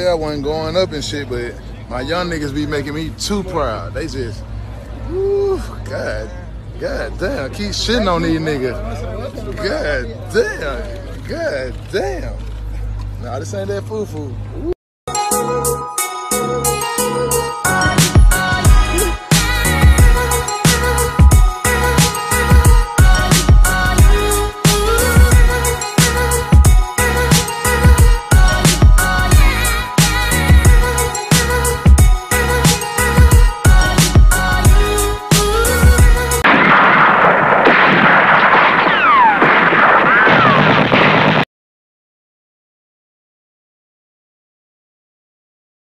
I wasn't going up and shit, but my young niggas be making me too proud. They just, woo, God damn, keep shitting on these niggas. God damn. Nah, this ain't that foo-foo.